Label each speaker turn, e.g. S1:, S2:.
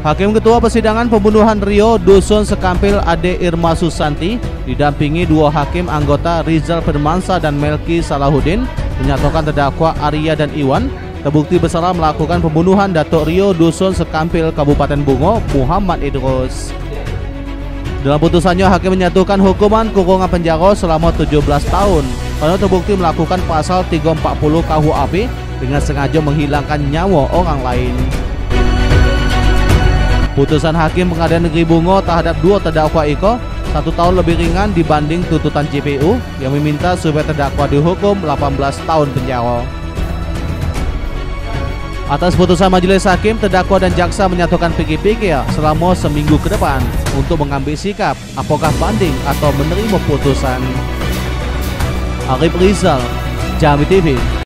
S1: Hakim Ketua Persidangan Pembunuhan Rio Dusun Sekampil Ade Irma Susanti didampingi dua hakim anggota Rizal Firmansyah dan Melki Salahuddin menyatakan terdakwa Arya dan Iwan terbukti bersalah melakukan pembunuhan Datuk Rio Dusun Sekampil Kabupaten Bungo Muhammad Idrus. Dalam putusannya, hakim menyatukan hukuman kurungan penjara selama 17 tahun karena terbukti melakukan pasal 340 KUHP dengan sengaja menghilangkan nyawa orang lain. Putusan Hakim Pengadilan Negeri Bungo terhadap dua terdakwa Iko 1 tahun lebih ringan dibanding tuntutan JPU yang meminta supaya terdakwa dihukum 18 tahun penjara. Atas putusan majelis hakim, terdakwa dan jaksa menyatakan pikir-pikir selama seminggu ke depan untuk mengambil sikap apakah banding atau menerima putusan. Arif Rizal, Jambi TV.